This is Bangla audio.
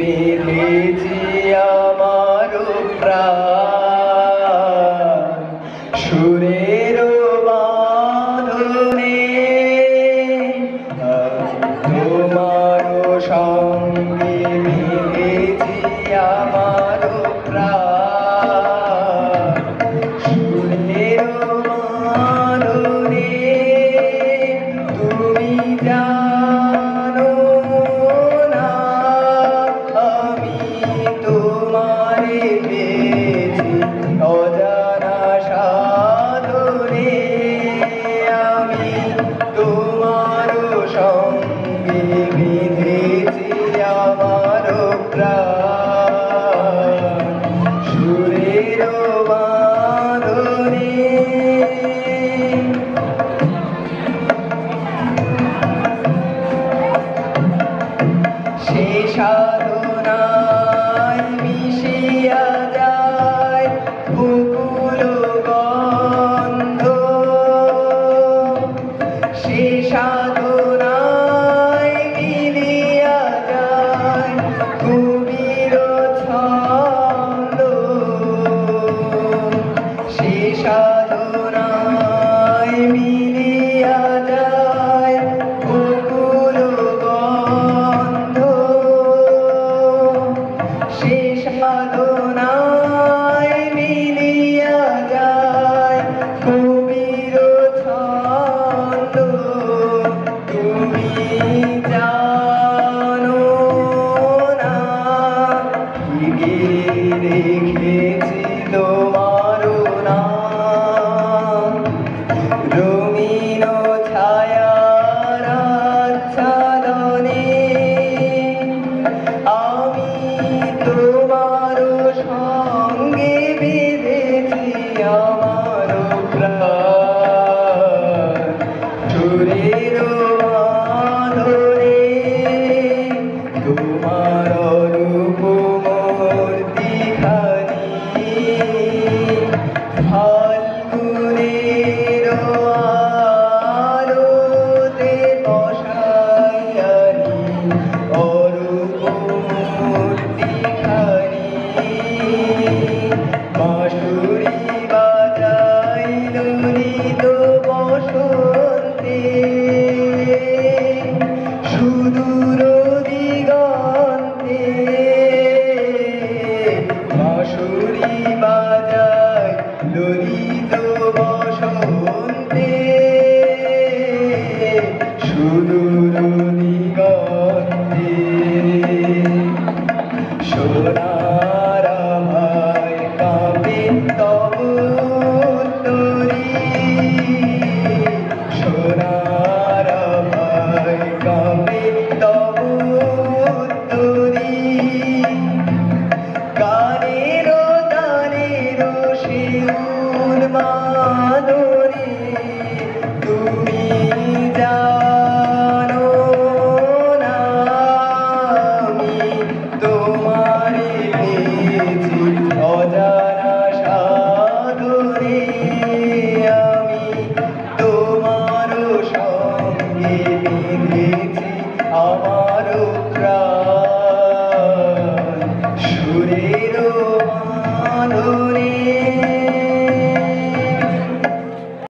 বেঁধেছি আমার প্রাণ সুরের বাঁধনে তোমার সঙ্গে বেঁধেছি আমার প্রাণ সুরের বাঁধনে তুমি জানো না আমি তোমারে পেয়েছি অজানা সাধনে আমি তোমার সঙ্গে বেঁধেছি আমার প্রাণ সুরের বাঁধনে সে সাধনায় মিশিয়া যায় বকুল গন্ধ সে সাধনায় মিলিয়া যায় কবির ছন্দ সে সাধনায় মিলিয়া যায় বকুল গন্ধ সে সাধনায় মিলিয়া যায় কবির ছন্দ তুমি জানো না ঢেকে রেখেছি তোমার নাম রঙিন ছায়ার আচ্ছাদনে আমি তোমার সঙ্গে বেঁধেছি আমার প্রাণ সুরের বাঁধনে তোমার রূপ মূর্তিখানি ফাল্গুনের আলোতে বসাইয়ানি অরূপ মূর্তিখানি বাঁশুরি বাজাইল নিত বসন্তে সুদূর দিগন্তে বাঁশুরি বাজায় ললিত বসন্তে সুদূর দিগন্তে সোনার আভায় কাঁপে তব তরি সোনার আভায় কাঁপে তব